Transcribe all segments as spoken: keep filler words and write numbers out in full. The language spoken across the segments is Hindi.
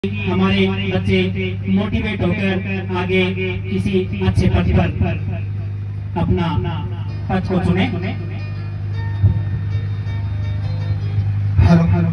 हमारे बच्चे मोटिवेट होकर आगे किसी अच्छे पद पर अपना पद को चुने। हेलो हेलो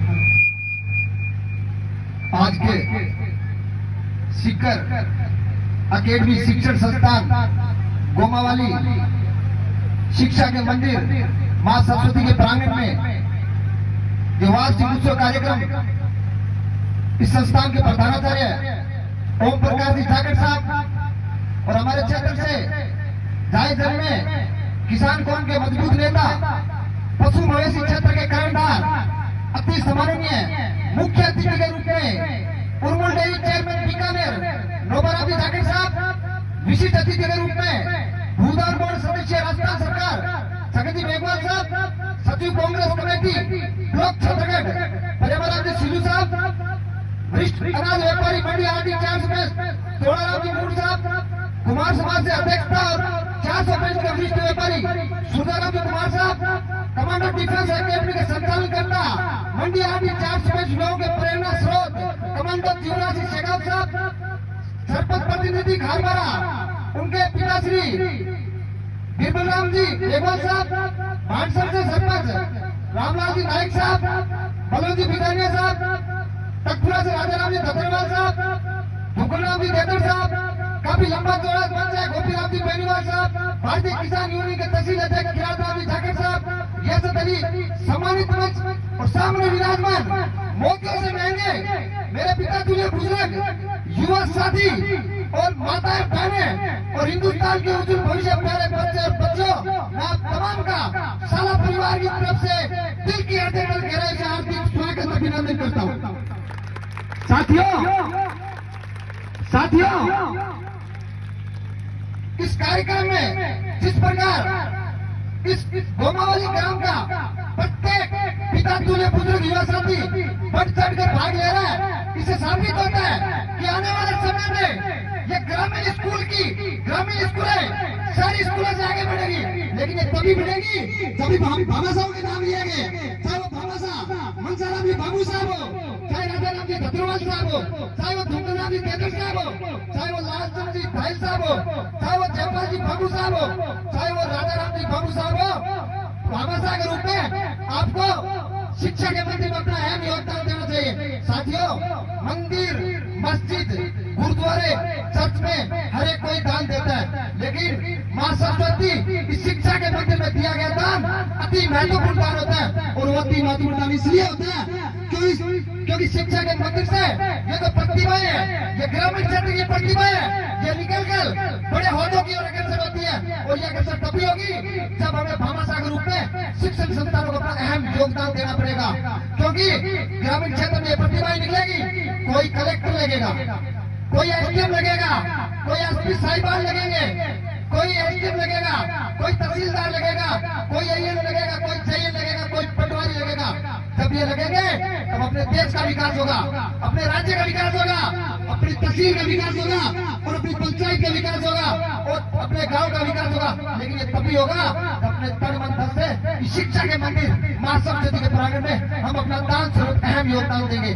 आज के शिखर अकेडमी शिक्षण संस्थान गोमावाली शिक्षा के मंदिर मां सरस्वती के प्रांगण में जो वार्षिक उत्सव कार्यक्रम इस संस्थान के प्रधानाचार्य ओम प्रकाश जी ठाकर साहब और हमारे क्षेत्र से जाए जन में किसान कौम के मजबूत नेता पशु मवेशी क्षेत्र के कर्णधार अति सम्माननीय मुख्य अतिथि के रूप में उर्मल डेयरी चेयरमैन बीकानेर नोबरा जी ठाकर साहब, विशिष्ट अतिथि के रूप में भूदान बोर्ड सदस्य राजस्थान सरकार सगती मेघवाल साहब, सचिव कांग्रेस कमेटी ब्लॉक छत्तीसगढ़ पर्यावरण जी सिलू साहब, वरिष्ठ अनाज व्यापारी मंडी आरडी चार सौ तोड़ाराम जी मूड साहब, कुमार समाज से अध्यक्ष और चार सौ पेज के वरिष्ठ व्यापारी सुधाराम जी कुमार साहब, कमांडर डिफेंस अकेडमी के संचालन करता मंडी आरडी चार सौ पेज लोगों के प्रेरणा स्रोत कमांडर जीवराज सिंह शेखावत साहब, सरपंच प्रतिनिधि खारबारा उनके पिताश्री बिरबल राम जी मेघवाल साहब, भाटसर से सरपंच रामलाल जी नायक साहब, बलवंत जी बिदानिया साहब, तकपुरा से राजाराम जी धतरेवाल साहब, भुकुलराम जी देदर साहब, काफी लंबा चौड़ा मंच है गोपीराम जी बेनीवाल साहब, भारतीय किसान यूनियन के तहसील अध्यक्ष किरातराम जी ठाकर साहब, यशत अली सम्मानित मंच और सामने विराजमान मोतियों से महंगे मेरे पिता तुल्य बुजुर्ग युवा साथी और माताएं बहनें और हिंदुस्तान के उज्जवल भविष्य प्यारे बच्चे और बच्चों, मैं आप तमाम का साला परिवार की तरफ से दिल की हृदय गहराई से हार्दिक स्वागत अभिनंदन करता हूँ। साथियों साथियों इस कार्यक्रम में जिस प्रकार इस गोमावाली ग्राम का प्रत्येक पिता तुल्य बुजुर्ग युवा साथी बढ़ चढ़ कर भाग ले रहा है, इससे साबित होता है कि आने वाले समय में ये ग्रामीण स्कूल की ग्रामीण स्कूलें शहरी स्कूलों से आगे बढ़ेगी, लेकिन ये तभी बढ़ेगी जब हम भामा साहब के नाम लिए गए, चाहे वो भामा साहब मनसाराम जी बाबू साहब हो, चाहे राजाराम जी धतरेवाल साहब हो, चाहे वो धुंधराम जी तेदर साहब हो, चाहे वो लालचंद जी भाई साहब हो, चाहे वो जयपाल जी बाबू साहब हो, चाहे वो राजाराम जी बाबू साहब हो, भामा साहब के रूप में आपको शिक्षा के मंदिर में अपना अहम योगदान देना चाहिए। साथियों, मंदिर मस्जिद गुरुद्वारे चर्च में हर एक कोई दान देता है, लेकिन मां सरस्वती इस शिक्षा के मंदिर में दिया गया दान अति महत्वपूर्ण दान होता है, और वो अति महत्वपूर्ण दान इसलिए होता है क्योंकि क्योंकि शिक्षा के मंदिर से ये तो प्रतिभाएं है, ये ग्रामीण क्षेत्र की प्रतिभाएं है, ये निकल कर बड़े होदों की ओर अग्रसर होती है, और ये अग्रसर तभी होगी जब हमें भामा साहब के रूप में शिक्षण संस्थानों को अपना अहम योगदान देना पड़ेगा, क्योंकि ग्रामीण क्षेत्र में ये प्रतिभाएं निकलेगी, कोई कलेक्टर लगेगा, कोई एसडीएम लगेगा, कोई एसपी साहिबान लगेंगे, कोई एसडीएम लगेगा, कोई तहसीलदार लगेगा, कोई एएन लगेगा, कोई जेएन लगेगा, कोई पटवारी लगेगा। जब ये लगेंगे तब अपने देश का विकास होगा, अपने राज्य का विकास होगा, अपनी तहसील का विकास होगा, और अपनी पंचायत का विकास होगा, और अपने गांव का विकास होगा। लेकिन ये तभी होगा अपने तन मन धन से इस शिक्षा के मंदिर मां सरस्वती के प्रांगण में हम अपना दान स्वरूप अहम योगदान देंगे।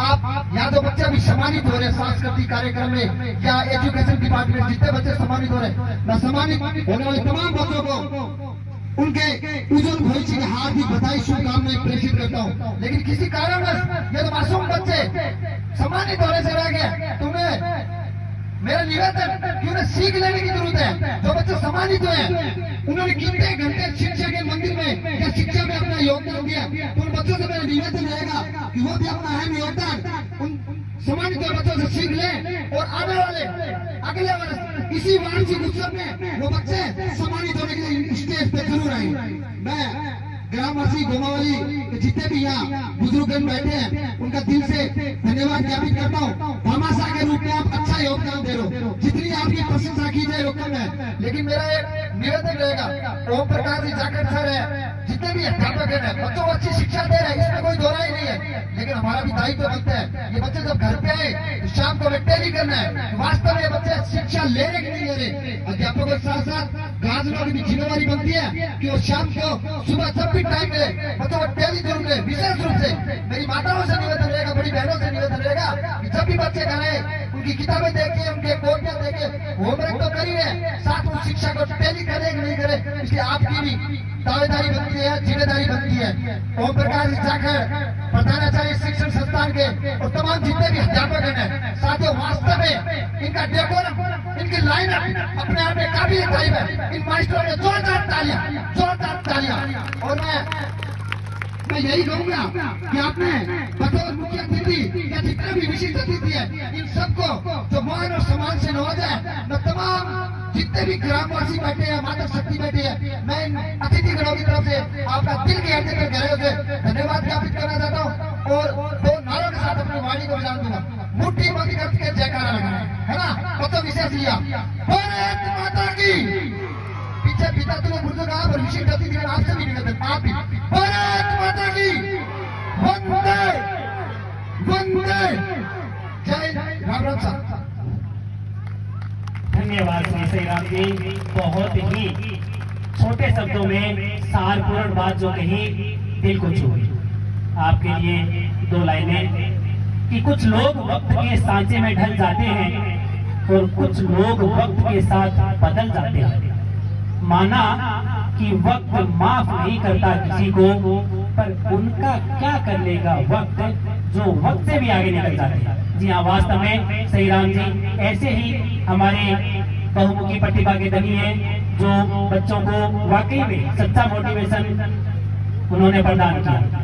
आप या तो बच्चे भी सम्मानित हो रहे सांस्कृतिक कार्यक्रम में या एजुकेशन डिपार्टमेंट जितने बच्चे सम्मानित हो रहे, मैं सम्मानित होने वाले तमाम बच्चों को उनके उज्जवल भविष्य की हार्दिक बधाई शुभकामनाएं प्रेषित करता हूँ। लेकिन किसी कारणवश ये तो मासूम बच्चे सम्मानित होने से रह गए, तुम्हें मेरा निवेदन कि उन्हें सीख लेने की जरूरत है। जो बच्चे सम्मानित हुए उन्होंने कितने घंटे शिक्षा के मंदिर में या शिक्षा में अपना योगदान दिया, तो उन बच्चों से मेरा निवेदन रहेगा कि वो भी अपना अहम योगदान उन सम्मानित बच्चों से सीख लें, और आने वाले अगले वर्ष इसी वार्षिक उत्सव में वो बच्चे सम्मानित होने के लिए स्टेज पे जरूर आए। मैं ग्रामवासी गोमावाली के जितने भी यहाँ बुजुर्गगण बैठे हैं उनका दिल से धन्यवाद ज्ञापित करता हूँ। भामा साहब के रूप में आप अच्छा योगदान दे रहे हो, जितनी आपकी प्रशंसा की जाए योगदान है, लेकिन मेरा एक निवेदन रहेगा, ओम प्रकाश जी जाकर सर है, जितने भी अध्यापक है बच्चों को अच्छी शिक्षा दे रहे हैं, इसमें कोई दोहराई नहीं है, लेकिन हमारा भी दायित्व बनता है ये बच्चे जब घर पे आए शाम को टेली करना है। वास्तव में बच्चे शिक्षा ले रहे कि नहीं ले रहे। अध्यापकों के साथ साथ गार्जियनों की भी जिम्मेदारी बनती है कि वो शाम को सुबह जब भी टाइम मिले बच्चों को टेली जरूर ले। विशेष रूप से मेरी माताओं से निवेदन रहेगा, बड़ी बहनों से निवेदन रहेगा कि जब भी बच्चे घर आए उनकी किताबें देखे, उनके कॉपियां देखे, होमवर्क तो करिए, साथ में शिक्षा को टेली करे कि नहीं करे, इसलिए आपकी भी दावेदारी बनती है, जिम्मेदारी बनती है। ओम प्रकाश जाकर प्रधानाचार्य शिक्षण संस्थान के और तमाम जितने भी अध्यापक हैं, साथियों वास्तव में इनका डेकोरम, इनकी लाइनअप अपने आप में काबिल तारीफ है। इन मास्टरों ने जोरदार तालियां, जोरदार तालियां। और मैं मैं यही कहूंगा कि आपने बतौर मुख्य अतिथि या जितने भी विशिष्ट अतिथि है, इन सबको जो मान और सम्मान से नवाजा है, मैं तमाम जितने भी ग्रामवासी बैठे हैं, माता शक्ति बैठे हैं, मैं इन अतिथि गणों की तरफ से आपका दिल के हृदय के गहरे से धन्यवाद ज्ञापित करना चाहता हूँ। और दो नारों के साथ अपनी वाणी को बजान दूंगा। मुट्ठी बंद करके जयकारा लगाना है ना, बच्चों विशेष लिया भारत माता की। पीछे पिता तुल्य बुजुर्ग आप और विशिष्ट अतिथि आपसे भी निवेदन, आप भी भारत माता की वंदे वंदे जय राम राम साहब। धन्यवाद श्री श्री राम जी। बहुत ही छोटे शब्दों में सारपूर्ण बात जो कही दिल को छू गई। आपके लिए दो लाइनें कि कुछ लोग वक्त के सांचे में ढल जाते हैं और कुछ लोग वक्त के साथ बदल जाते हैं। माना कि वक्त माफ नहीं करता किसी को, पर उनका क्या कर लेगा वक्त जो वक्त से भी आगे निकल जाते हैं। जी हाँ, वास्तव में श्री राम जी ऐसे ही हमारे बहुमुखी प्रतिभा के धनी हैं जो बच्चों को वाकई में सच्चा मोटिवेशन उन्होंने प्रदान किया।